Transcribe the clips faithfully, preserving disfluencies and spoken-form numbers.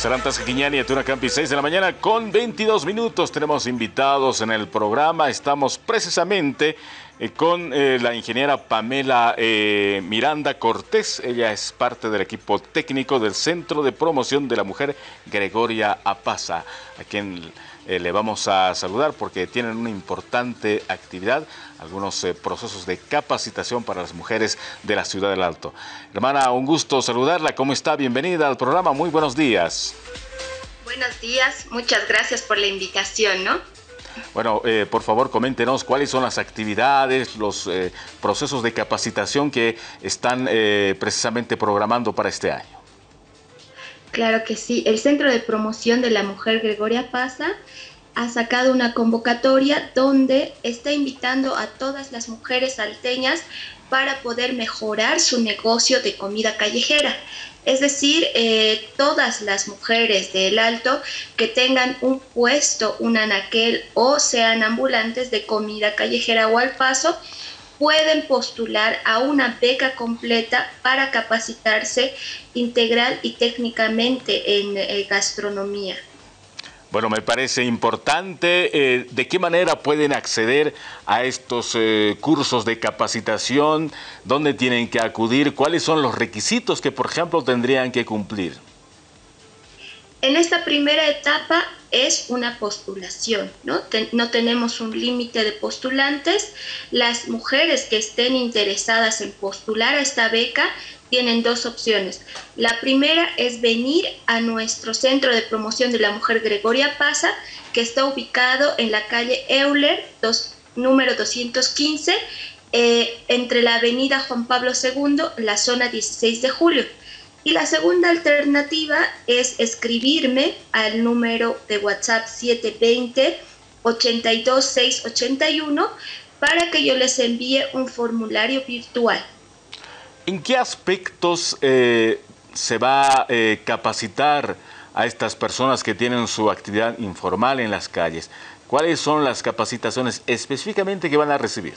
Sarantas Quiñani, Atuna Campi, seis de la mañana con veintidós minutos. Tenemos invitados en el programa. Estamos precisamente eh, con eh, la ingeniera Pamela eh, Miranda Cortés. Ella es parte del equipo técnico del Centro de Promoción de la Mujer Gregoria Apaza, a quien eh, le vamos a saludar porque tienen una importante actividad, algunos eh, procesos de capacitación para las mujeres de la Ciudad del Alto. Hermana, un gusto saludarla. ¿Cómo está? Bienvenida al programa. Muy buenos días. Buenos días. Muchas gracias por la invitación, ¿no? Bueno, eh, por favor, coméntenos cuáles son las actividades, los eh, procesos de capacitación que están eh, precisamente programando para este año. Claro que sí. El Centro de Promoción de la Mujer Gregoria Apaza ha sacado una convocatoria donde está invitando a todas las mujeres salteñas para poder mejorar su negocio de comida callejera. Es decir, eh, todas las mujeres del Alto que tengan un puesto, un anaquel o sean ambulantes de comida callejera o al paso, pueden postular a una beca completa para capacitarse integral y técnicamente en eh, gastronomía. Bueno, me parece importante. Eh, ¿De qué manera pueden acceder a estos eh, cursos de capacitación? ¿Dónde tienen que acudir? ¿Cuáles son los requisitos que, por ejemplo, tendrían que cumplir? En esta primera etapa es una postulación, ¿no? Ten, no tenemos un límite de postulantes. Las mujeres que estén interesadas en postular a esta beca tienen dos opciones. La primera es venir a nuestro Centro de Promoción de la Mujer Gregoria Apaza, que está ubicado en la calle Euler, dos, número doscientos quince, eh, entre la avenida Juan Pablo segundo, la zona dieciséis de julio. Y la segunda alternativa es escribirme al número de WhatsApp siete dos cero, ochenta y dos, seiscientos ochenta y uno para que yo les envíe un formulario virtual. ¿En qué aspectos eh, se va a eh, capacitar a estas personas que tienen su actividad informal en las calles? ¿Cuáles son las capacitaciones específicamente que van a recibir?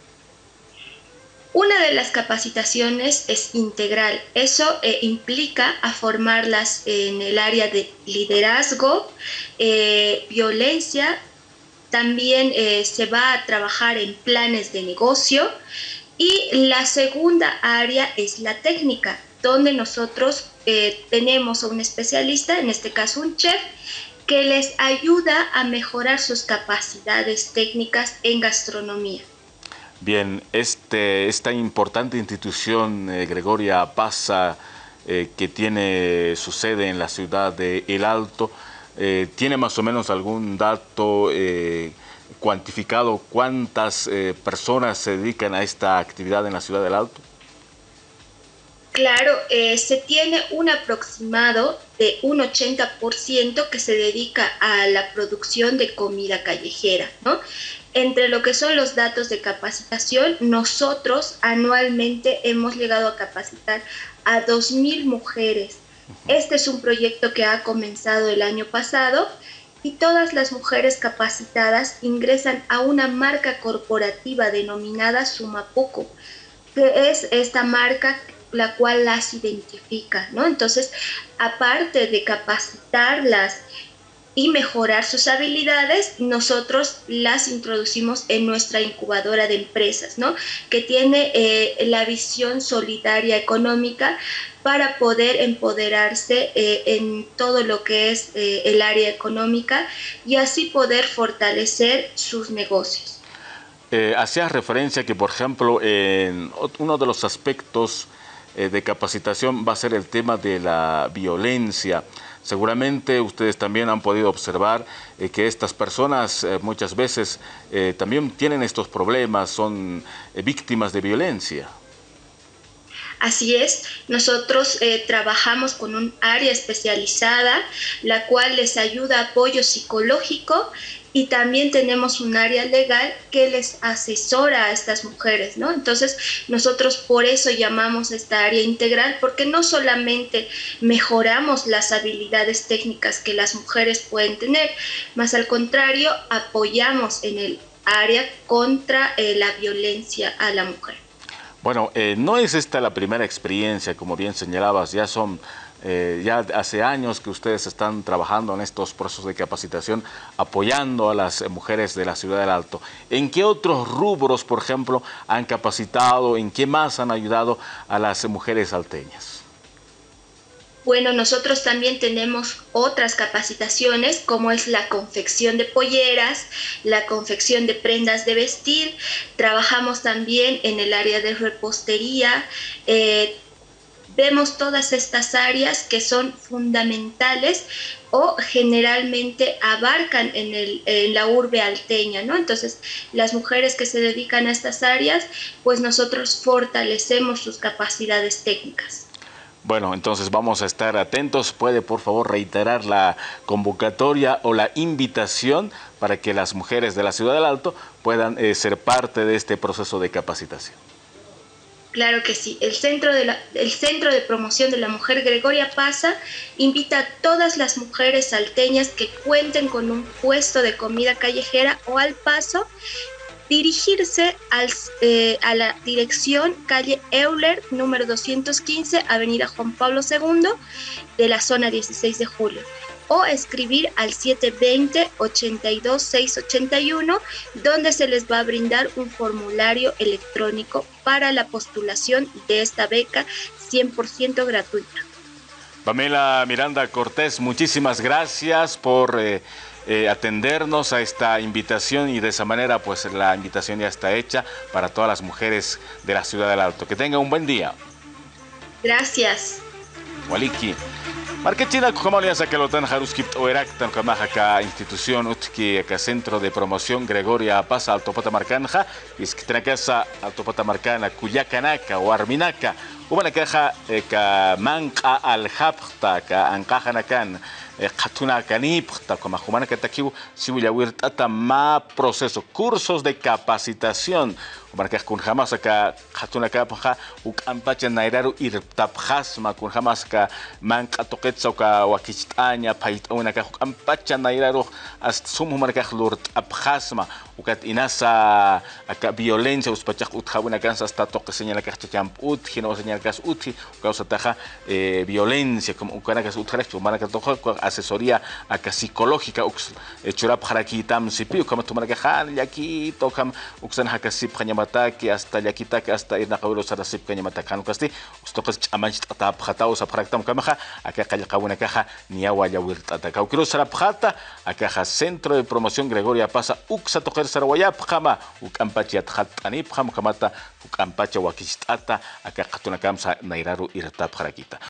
Una de las capacitaciones es integral. Eso eh, implica a formarlas en el área de liderazgo, eh, violencia. También eh, se va a trabajar en planes de negocio. Y la segunda área es la técnica, donde nosotros eh, tenemos a un especialista, en este caso un chef, que les ayuda a mejorar sus capacidades técnicas en gastronomía. Bien, este, esta importante institución, eh, Gregoria Apaza, eh, que tiene su sede en la ciudad de El Alto, eh, ¿tiene más o menos algún dato eh, cuantificado cuántas eh, personas se dedican a esta actividad en la ciudad del Alto? Claro, eh, se tiene un aproximado de un ochenta por ciento que se dedica a la producción de comida callejera, ¿no? Entre lo que son los datos de capacitación, nosotros anualmente hemos llegado a capacitar a dos mil mujeres. Este es un proyecto que ha comenzado el año pasado y todas las mujeres capacitadas ingresan a una marca corporativa denominada Sumapoco, que es esta marca la cual las identifica, ¿no? Entonces, aparte de capacitarlas y mejorar sus habilidades, nosotros las introducimos en nuestra incubadora de empresas, ¿no? Que tiene eh, la visión solidaria económica para poder empoderarse eh, en todo lo que es eh, el área económica y así poder fortalecer sus negocios. Eh, hacías referencia que, por ejemplo, en uno de los aspectos eh, de capacitación va a ser el tema de la violencia. Seguramente ustedes también han podido observar eh, que estas personas eh, muchas veces eh, también tienen estos problemas, son eh, víctimas de violencia. Así es, nosotros eh, trabajamos con un área especializada, la cual les ayuda apoyo psicológico y también tenemos un área legal que les asesora a estas mujeres, ¿no? Entonces, nosotros por eso llamamos esta área integral, porque no solamente mejoramos las habilidades técnicas que las mujeres pueden tener, más al contrario, apoyamos en el área contra eh, la violencia a la mujer. Bueno, eh, no es esta la primera experiencia, como bien señalabas, ya son Eh, ya hace años que ustedes están trabajando en estos procesos de capacitación, apoyando a las mujeres de la Ciudad del Alto. ¿En qué otros rubros, por ejemplo, han capacitado? ¿En qué más han ayudado a las mujeres salteñas? Bueno, nosotros también tenemos otras capacitaciones, como es la confección de polleras, la confección de prendas de vestir. Trabajamos también en el área de repostería. Eh, vemos todas estas áreas que son fundamentales o generalmente abarcan en, el, en la urbe alteña, ¿no? Entonces, las mujeres que se dedican a estas áreas, pues nosotros fortalecemos sus capacidades técnicas. Bueno, entonces vamos a estar atentos. ¿Puede, por favor, reiterar la convocatoria o la invitación para que las mujeres de la Ciudad del Alto puedan eh, ser parte de este proceso de capacitación? Claro que sí. El Centro de, la, el Centro de Promoción de la Mujer Gregoria Pasa invita a todas las mujeres salteñas que cuenten con un puesto de comida callejera o al paso dirigirse al, eh, a la dirección calle Euler, número doscientos quince, avenida Juan Pablo segundo, de la zona dieciséis de julio, o escribir al siete dos cero, ochenta y dos, seiscientos ochenta y uno, donde se les va a brindar un formulario electrónico para la postulación de esta beca cien por ciento gratuita. Pamela Miranda Cortés, muchísimas gracias por eh, eh, atendernos a esta invitación, y de esa manera pues la invitación ya está hecha para todas las mujeres de la Ciudad del Alto. Que tengan un buen día. Gracias. Waliki. Marquechina como alianza que lo tan haruskip oerak tan kamaja ka institución utki ka Centro de Promoción Gregoria Pasa Alto Patamarcanja iskitrakasa Alto Patamarcana Cuyacanaka o Arminaca ubana kaja ka manqa al hapta ka anqajanakan qatuna kanipta como humana que takiu siwilawir tata ma proceso cursos de capacitación marca con jamás acá hatuna kapja uk ampacha nairaru ir taphasma con jamás ka manqa toqetsa ka wakistanya pait una ka ampacha nairaru hasta sumu marca lur taphasma ukat inasa aka violencia uspachak utjabuna kansa hasta toque señala ka champ ut hino señala kas uti causa taja eh, violencia como ukana kas utjarachu marca toque asesoría acá psicológica ux churap harakitam sipi como tu marca han yaki tokam uksan hakasip que hasta yakita que hasta ir nakawilo sa rasip kanya matakan kasti gusto ko amanch tatap khataw sa praktam kamaha acá kawuna kaha niyawa yawir tatakaw kilo sa rapkhata acá Centro de Promoción Gregoria Pasa uksa toker sarawayap kama ukampachi at khatanip kam kamata ukampacha wakistata acá katuna kam sa nairaru irtap harakita.